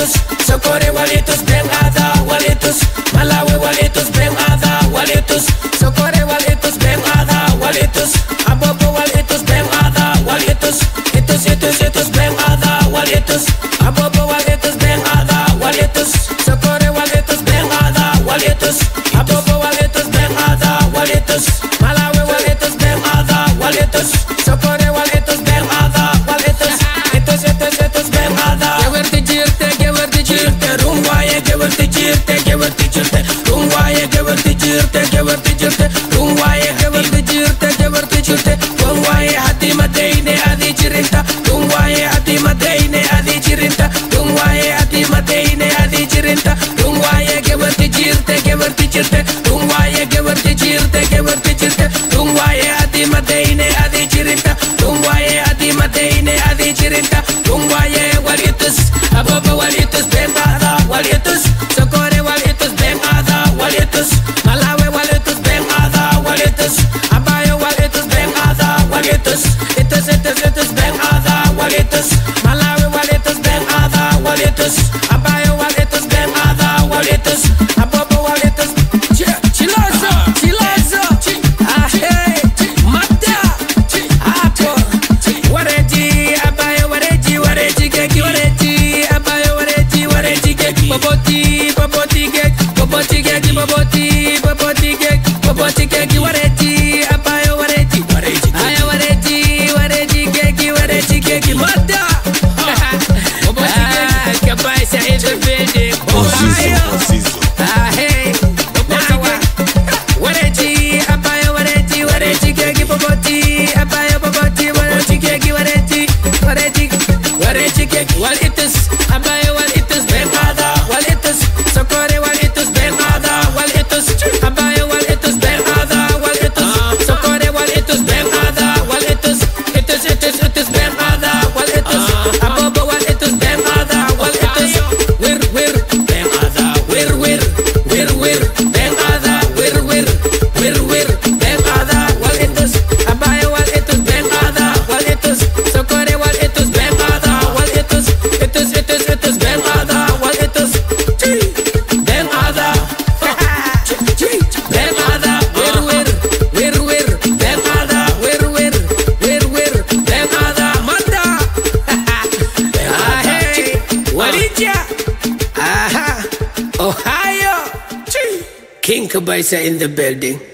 walitos, Socorro walitos, Ben Ada walitos, Malawi walitos, Ben Ada walitos, Socorro walitos, Ben Ada walitos, Abobo walitos, Ben Ada walitos, itos, Ben Ada walitos, Abobo walitos, Ben Ada walitos, Socorro walitos, Ben Ada walitos, Abobo walitos, Ben Ada walitos, Malawi walitos, Ben Ada walitos, Socorro walitos, Ben Ada walitos, itos, Ben Ada. Gewerti jirte, rungwaye gewerti jirte, rungwaye gewerti jirte, rungwaye gewerti jirte, rungwaye hatima deine adi jirinta, rungwaye hatima deine adi jirinta, rungwaye hatima deine adi jirinta, rungwaye gewerti jirte, rungwaye gewerti jirte, rungwaye hatima deine adi jirinta, rungwaye hatima deine adi jirinta, rungwaye walitus, Abobo walitus, Ben Ada walitus, Socorro walitus, Ben Ada walitus, Malawi walitus, Ben Ada walitus, Abayo walitus, Ben Ada walitus, itos, Ben Ada walitus, Malawi walitus, Ben Ada walitus, Abayo walitus, Ben Ada walitus, Abobo walitus, Chilazo, hey, Mata, Apo, Wareji, Abayo Wareji, Keki Wareji, Abayo Wareji, Keki, Boboti Keki, Wareji, Abayo Wareji, Keki, Mata, Kabaisa in the building, Ohio. Hey, Wareji, Abayo Wareji, Keki, Boboti, Abayo Wareji, Keki, Wareji, Keki, walitus, Abayo walitus, Ben Ada walitus, Socorro walitus, Ben Ada walitus, Abayo walitus, Ben Ada walitus, Socorro walitus, Ben Ada walitus, itos, Ben Ada walitus, Abobo walitus, Ben Ada walitus, wir, Ben Ada, wir, Ben Ada, wir, Ben Ada walitus, Abayo walitus, Ben Ada walitus, Socorro walitus, Ben Ada walitus, itos, Ben Ada walitus, Ben Ada, Ben Ada, wir, Ben Ada, wir, Ben Ada, Manda, hey, Walija, Ohio, King Kabaisa in the building.